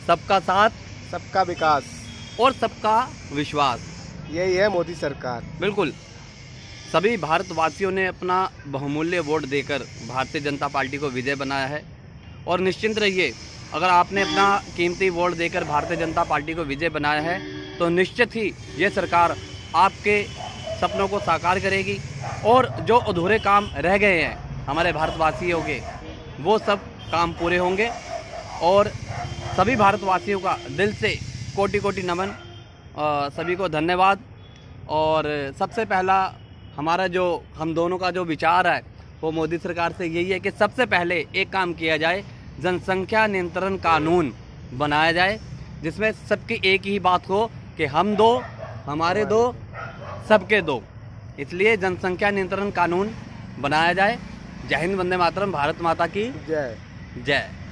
सबका साथ, सबका विकास और सबका विश्वास, यही है मोदी सरकार। बिल्कुल। सभी भारतवासियों ने अपना बहुमूल्य वोट देकर भारतीय जनता पार्टी को विजय बनाया है। और निश्चिंत रहिए, अगर आपने अपना कीमती वोट देकर भारतीय जनता पार्टी को विजय बनाया है तो निश्चित ही ये सरकार आपके सपनों को साकार करेगी और जो अधूरे काम रह गए हैं हमारे भारतवासियों के, वो सब काम पूरे होंगे। और सभी भारतवासियों का दिल से कोटि कोटि नमन, सभी को धन्यवाद। और सबसे पहला हमारा जो हम दोनों का जो विचार है वो मोदी सरकार से यही है कि सबसे पहले एक काम किया जाए, जनसंख्या नियंत्रण कानून बनाया जाए जिसमें सबकी एक ही बात हो कि हम दो, हमारे दो, सबके दो। इसलिए जनसंख्या नियंत्रण कानून बनाया जाए। जय हिंद, वंदे मातरम, भारत माता की जय। जय।